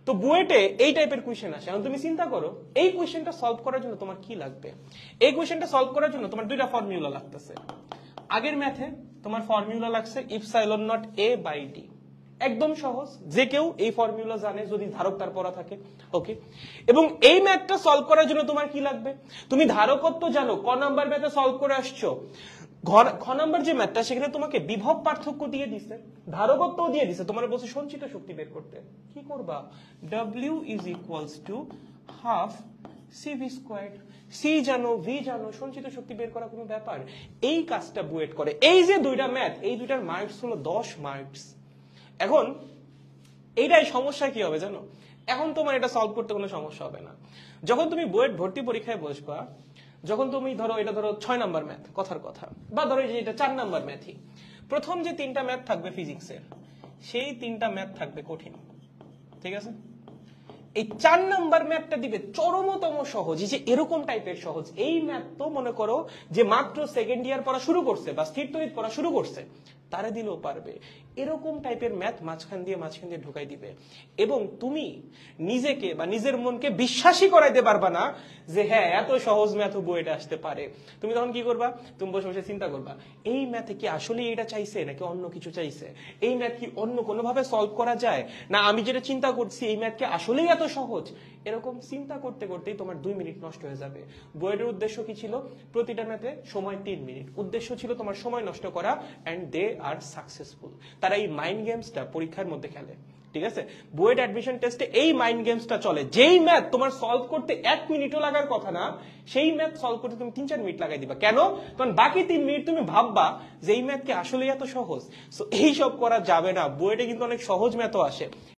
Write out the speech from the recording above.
তো বুয়েটে এই টাইপের কোয়েশ্চেন আসে। এখন তুমি চিন্তা করো এই কোয়েশ্চেনটা সলভ করার জন্য তোমার কি লাগবে। এই কোয়েশ্চেনটা সলভ করার জন্য তোমার দুইটা ফর্মুলা লাগতেছে। আগের ম্যাথে তোমার ফর্মুলা লাগছে epsilon naught A by D, একদম সহজ, যে কেউ এই ফর্মুলা জানে যদি ধারক তার পড়া থাকে। ওকে, এবং এই ম্যাথটা সলভ করার জন্য তোমার কি লাগবে, তুমি ধারকত্ব জানো, ক নাম্বার ম্যাথে সলভ করে আসছো। খ নাম্বার যে ম্যাথটা সেখানে তোমাকে বিভব পার্থক্য দিয়ে দিছে, ধারকত্ব দিয়ে দিছে, তোমার বলছে সঞ্চিত শক্তি বের করতে। কি করবা, W is equals to half CV squared. C জানো, ভি জানো, সঞ্চিত শক্তি বের করা কোনো ব্যাপার। এই কাজটা বুয়েট করে। এই যে দুইটা ম্যাথ, এই দুইটার মার্কস হলো 10 মার্কস। এখন এইটাই সমস্যা কি হবে জানো, এখন তোমার এটা সলভ করতে কোনো সমস্যা হবে না। যখন তুমি বুয়েট ভর্তি পরীক্ষায় বসবা, যখন তুমি ধরো এটা ধরো 6 নাম্বার ম্যাথ, কথার কথা, বা ধরো যে এটা 4 নাম্বার ম্যাথই, প্রথম যে 3টা ম্যাথ থাকবে ফিজিক্সের, সেই 3টা ম্যাথ থাকবে কঠিন, ঠিক আছে। এই 4 নাম্বার ম্যাথটা দিবে চরমতম সহজ, যে এরকম টাইপের সহজ। এই ম্যাথ তো মনে করো যে মাত্র সেকেন্ড ইয়ার পড়া শুরু করছে বা স্থির তড়িৎ পড়া শুরু করছে, তারা দিলেও পারবে। এরকম টাইপের ম্যাথ মাঝখান দিয়ে ঢুকাই দিবে, এবং তুমি নিজেকে বা নিজের মনকে বিশ্বাসই করাইতে পারবা না যে হ্যাঁ এত সহজ ম্যাথও বইটা আসতে পারে। তুমি তখন কি করবা, তুমি বসে বসে চিন্তা করবা এই ম্যাথে কি আসলে এটা চাইছে নাকি অন্য কিছু চাইছে, এই ম্যাথ কি অন্য কোনোভাবে সলভ করা যায়, না আমি যেটা চিন্তা করছি এই ম্যাথ কি আসলেই এত সহজ। এরকম চিন্তা করতে করতেই তোমার 2 মিনিট নষ্ট হয়ে যাবে। বইয়ের উদ্দেশ্য কি ছিল, প্রতিটা ম্যাথে সময় 3 মিনিট, উদ্দেশ্য ছিল তোমার সময় নষ্ট করা, এন্ড দে আর সাকসেসফুল। তারা এই মাইন্ড গেমসটা পরীক্ষার মধ্যে খেলে, ঠিক আছে। বুয়েট অ্যাডমিশন টেস্টে এই মাইন্ড গেমসটা চলে। যেই ম্যাথ তোমার সলভ করতে 1 মিনিটও লাগার কথা না, সেই ম্যাথ সলভ করতে তুমি 3-4 মিনিট লাগাই দিবা। কেন, কারণ বাকি 3 মিনিট তুমি ভাববা যে এই ম্যাথ কি আসলে এত সহজ। সো এই সব করা যাবে না। বুয়েটে কিন্তু অনেক সহজ ম্যাথও আসে,